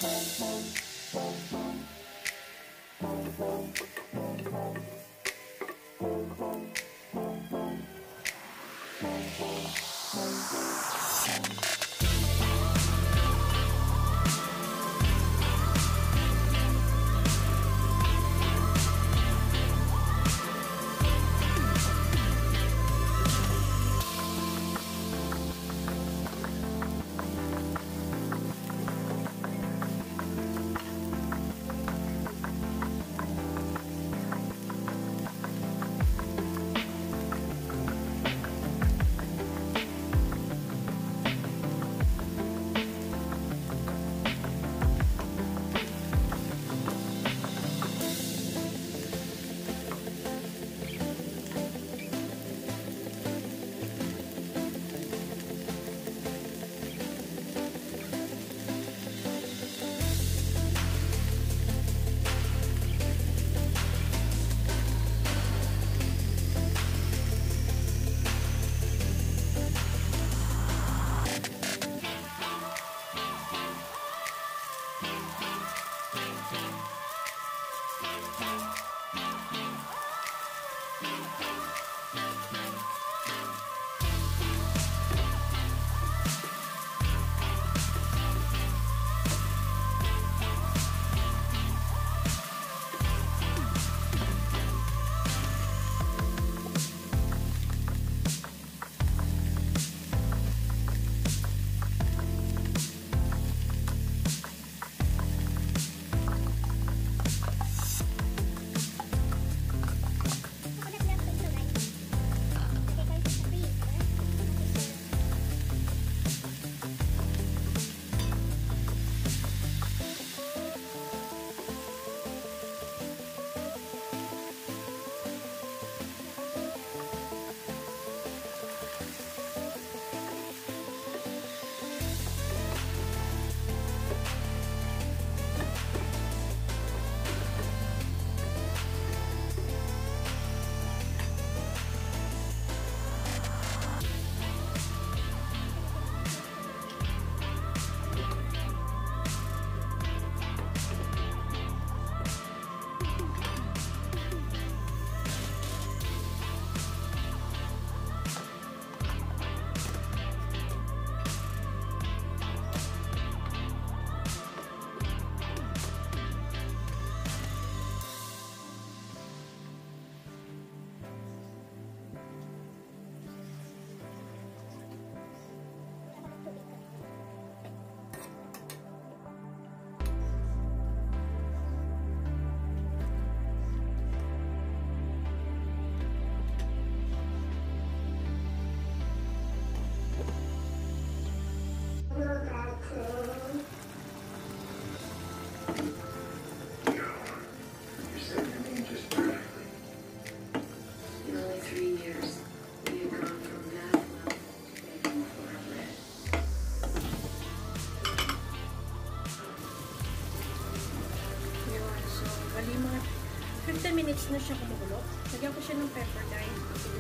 minutes na siya kumukulo. Lagyan ko siya ng pepper guys.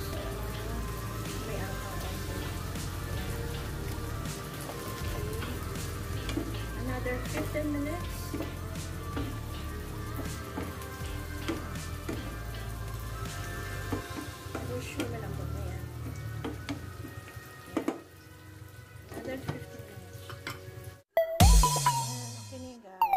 May another 15 minutes. Push mo lang po na yan. Another 15 minutes. Okay na yun guys.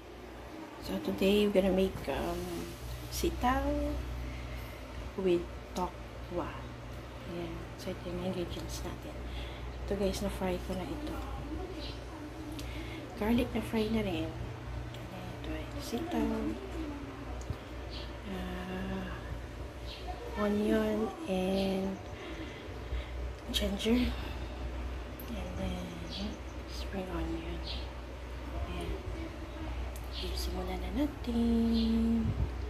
So today we're gonna make sitaw with tokwa. Ayan. So, ito yung ingredients natin. Ito guys, na-fry ko na ito. Garlic na fry na rin. Ito ay sitaw. Onion and ginger. And then spring onion. Ayan. Simulan na natin.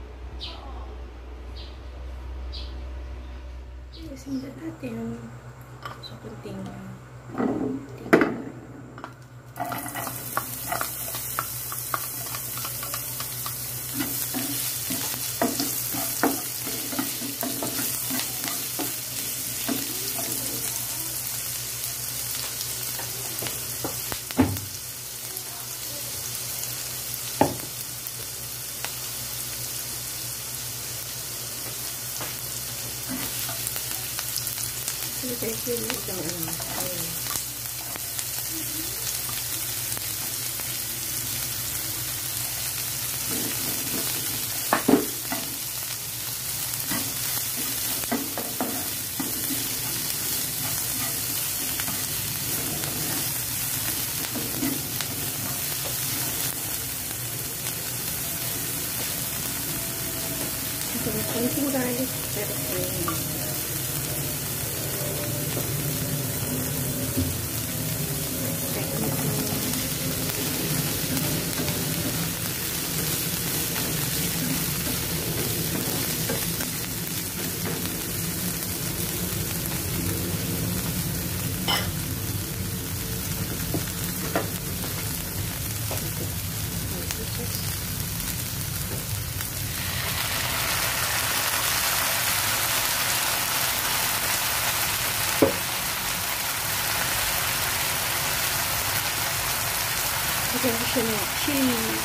Simulan natin. So, kunting konting garlic, pero cheese.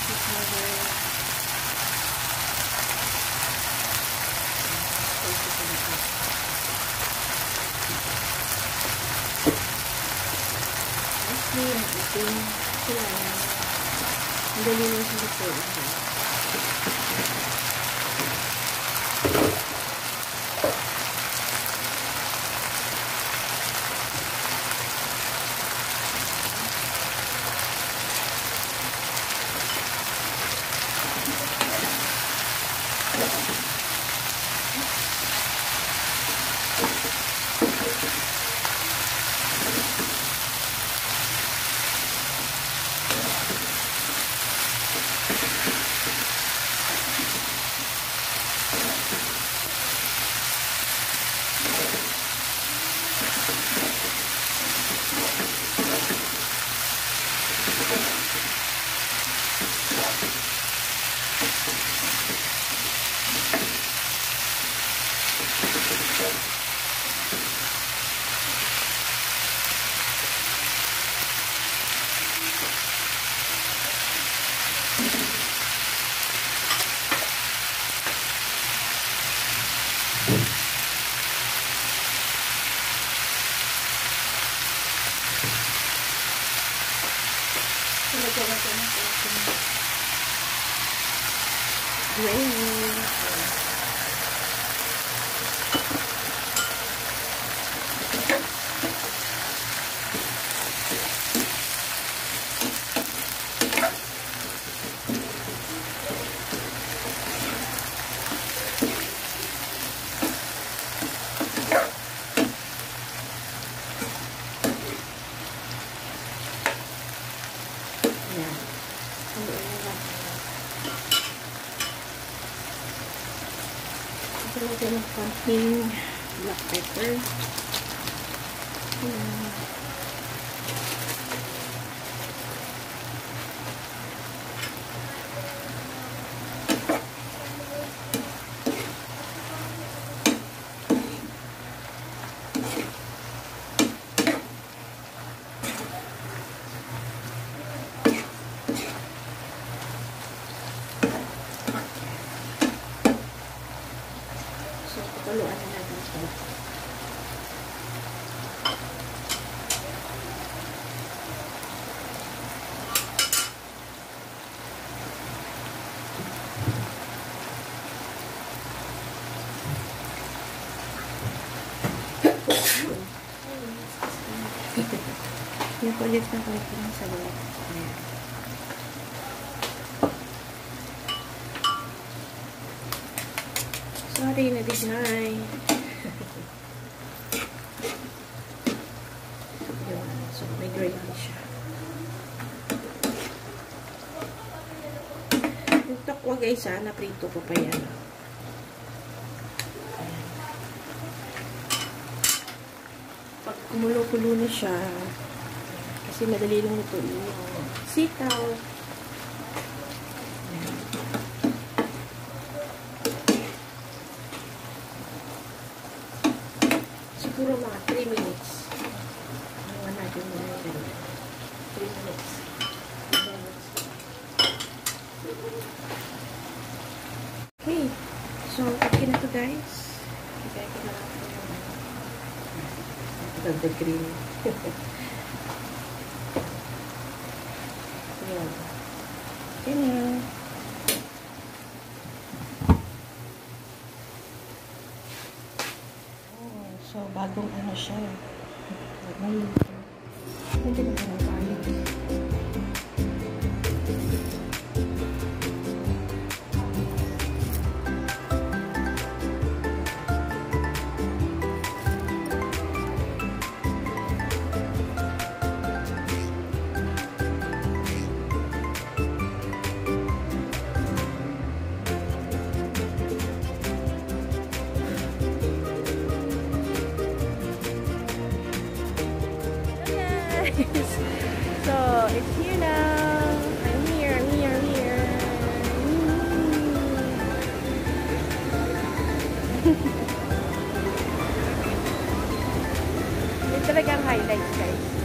Actually, ang ating sila ang dali lang sa ito. Lagyan ng konting black pepper. So, papaluan na natin ito. Kulit na sa loob. Ayan. Sorry na design. Yun. So, may gravy siya. Yung tokwa guys ha, naprito ko pa yan. Ayan. Pag kumulo-kulo na siya, kasi madali lang ito yung sitaw. Ayan. Siguro mga 3 minutes. Iwan natin muna yun. 3 minutes. Okay. So, okay na to guys. Ibigay ko na lang ito yung the green. Ayan. Okay na. So, bagong ano siya. Bagong luto. Hindi na pa ng kayo. So, it's here now. I'm here. Ito talagang highlights, guys.